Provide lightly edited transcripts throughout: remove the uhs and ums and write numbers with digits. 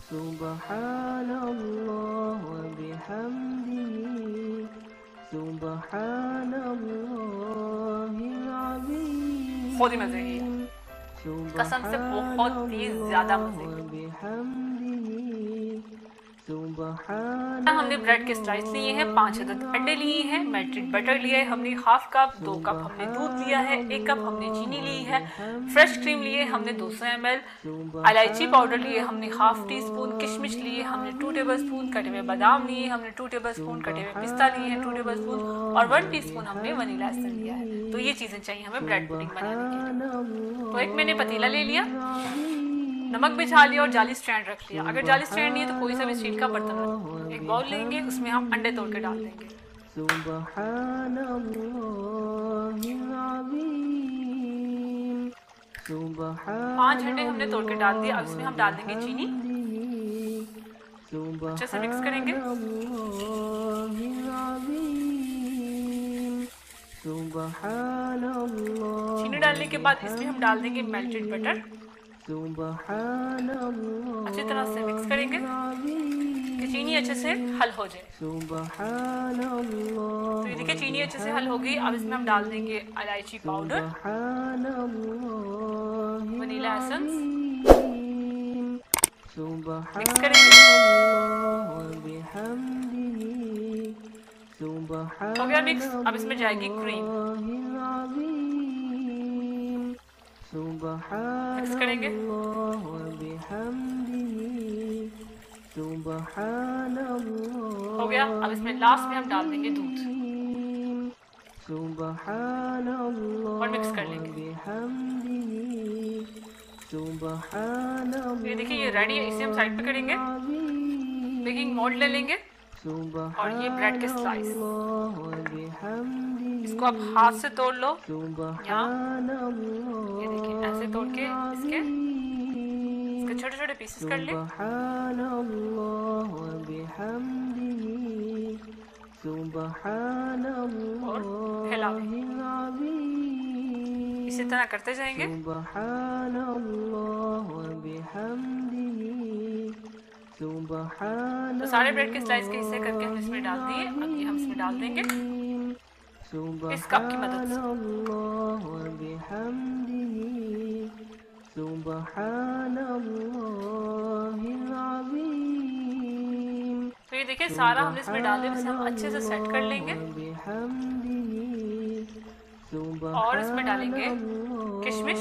सुबहानल्लाह व बिहम्दिही सुबहानल्लाहिल अज़ीम। बहुत ही मजे की है, कसम से बहुत ही ज्यादा मजे की। हमने ब्रेड के स्लाइस लिए हैं, 5 अदद अंडे लिए हैं, मेल्टेड बटर लिया है हमने हाफ कप, 2 कप हमने दूध लिया है, 1 कप हमने चीनी ली है, फ्रेश क्रीम लिए हमने 200 ml, इलायची पाउडर लिए हमने हाफ टी स्पून, किशमिश लिए हमने 2 टेबलस्पून, कटे हुए बादाम लिए हमने 2 टेबलस्पून, कटे हुए पिस्ता लिए हैं 2 टेबलस्पून और 1 टीस्पून हमने वनीला एसेंस लिया है। तो ये चीजें चाहिए हमें ब्रेड पुडिंग बनाने के लिए। तो एक मैंने पतीला ले लिया, नमक बिछा लिया और जाली स्टैंड रख लिया। अगर जाली स्टैंड नहीं है तो कोई सा भी स्टील का बर्तन रख। एक बाउल लेंगे, उसमें हम अंडे तोड़ के डाल देंगे। 5 अंडे हमने तोड़ के डाल दिए। अब इसमें हम डाल देंगे चीनी, अच्छे से मिक्स करेंगे। चीनी डालने के बाद इसमें हम डाल देंगे मेल्टेड बटर, अच्छी तरह से मिक्स करेंगे कि चीनी अच्छे से हल हो जाए। तो ये देखिए चीनी अच्छे से हल हो गई। अब इसमें हम डाल देंगे इलायची पाउडर, वनीला एसेंस, मिक्स करेंगे। हो गया मिक्स। अब इसमें जाएगी क्रीम, मिक्स करेंगे। हो गया। अब इसमें लास्ट में हम डाल देंगे दूध और मिक्स कर लेंगे। ये देखिए ये रेडी है, इसे हम साइड पे करेंगे। बेकिंग मोल्ड ले लेंगे और ये ब्रेड के स्लाइस, इसको आप हाथ से तोड़ लो या ये देखिए ऐसे तोड़ के इसके छोटे छोटे पीसेस कर ले और फैला इसी तरह करते जाएंगे। तो सारे ब्रेड के स्लाइस के हिस्से करके हम इसमें डाल दिए। अब ये हम इसमें डाल देंगे इस कप की मदद से। तो ये देखिए सारा हमने इसमें डाल दिया। इसे हम अच्छे से सेट कर लेंगे और इसमें डालेंगे किशमिश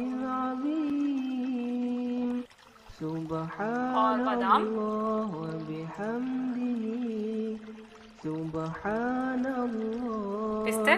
और बादाम, पिस्ते।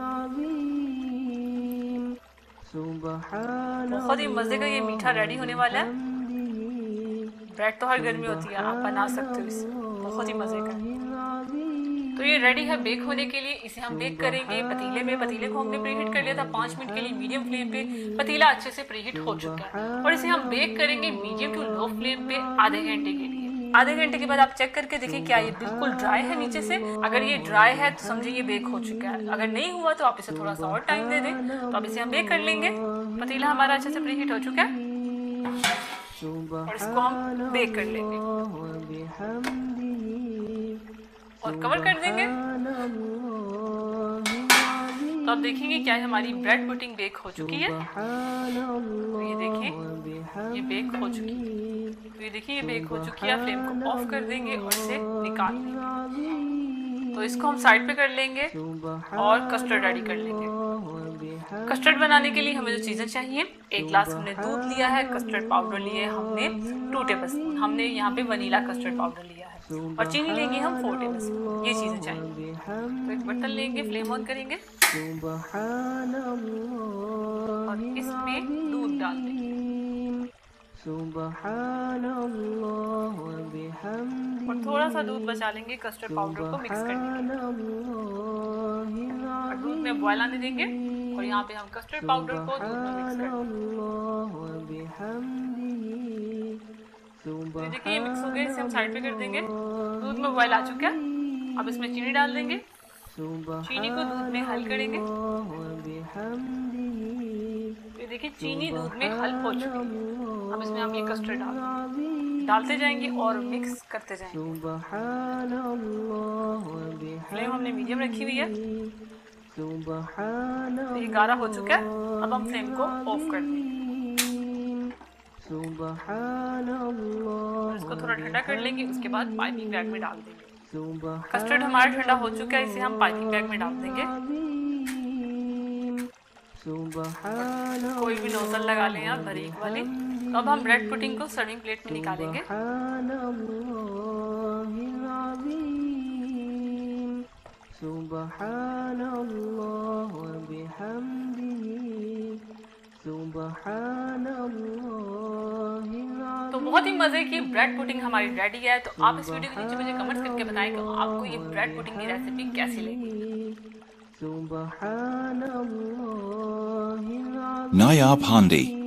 बहुत ही मजे का ये मीठा रेडी होने वाला है। ब्रेड तो हर गर्मी होती है, आप बना सकते हो इसे, बहुत ही मजे का। तो ये रेडी है बेक होने के लिए। इसे हम बेक करेंगे पतीले में। पतीले को हमने प्रीहीट कर लिया था 5 मिनट के लिए मीडियम फ्लेम पे। पतीला अच्छे से प्रीहीट हो चुका है और इसे हम बेक करेंगे मीडियम टू लो फ्लेम पे आधे घंटे के लिए। आधे घंटे के बाद आप चेक करके देखिए क्या ये बिल्कुल ड्राई है नीचे से। अगर ये ड्राई है तो समझिए ये बेक हो चुका है। अगर नहीं हुआ तो आप इसे थोड़ा सा और टाइम दे दें। तो अब इसे हम बेक कर लेंगे। पतीला हमारा अच्छे से प्रीहीट हो चुका है और इसको हम बेक कर लेंगे और कवर कर देंगे। तो आप देखेंगे क्या है हमारी ब्रेड पुडिंग बेक हो चुकी है। तो ये देखिए ये बेक हो चुकी है। तो ये देखिए ये बेक हो चुकी है। फ्लेम को ऑफ कर देंगे और इसे निकाल लेंगे। तो इसको हम साइड पे कर लेंगे और कस्टर्ड रेडी कर लेंगे। कस्टर्ड बनाने के लिए हमें जो चीज़ें चाहिए, 1 ग्लास हमने दूध लिया है, कस्टर्ड पाउडर लिए हमने 2 टेबलस्पून, हमने यहाँ पे वनीला कस्टर्ड पाउडर लिया है और चीनी लेंगे हम 4 टेबलस्पून। ये चीज़ें चाहिए। तो एक बर्तन लेंगे, फ्लेम ऑन करेंगे और इसमें दूध डाल देंगे और थोड़ा सा दूध बचा लेंगे कस्टर्ड पाउडर को मिक्स करने के लिए। और दूध में बॉयल आने देंगे और यहाँ पे हम कस्टर्ड पाउडर को दूध में मिक्स कर देंगे। तो देखिए ये मिक्स हो गया। इसे हम साइड पे कर देंगे। दूध में बॉयल आ चुका है। अब इसमें चीनी डाल देंगे। चीनी को दूध में हल करेंगे। तो देखिए चीनी दूध में हल हो चुकी है। अब इसमें हम ये कस्टर्ड डाल देंगे। डालते जाएंगे और मिक्स करते जाएंगे। फ्लेम हमने मीडियम रखी हुई है। ये गाढ़ा हो चुका है, अब हम फ्लेम को ऑफ कर देंगे। इसको थोड़ा ठंडा कर लेंगे, उसके बाद पाइपिंग बैग में डाल देंगे। कस्टर्ड हमारा ठंडा हो चुका है, इसे हम पाइपिंग बैग में डाल देंगे। कोई भी नोजल लगा लें आप बारीक वाली। तो अब हम ब्रेड पुडिंग को सर्विंग प्लेट में निकालेंगे। तो बहुत ही मज़े की ब्रेड पुडिंग हमारी रेडी है। तो आप इस वीडियो के नीचे मुझे कमेंट्स करके बताएं कि आपको ये ब्रेड पुडिंग की रेसिपी कैसी लगी। Nayab Handi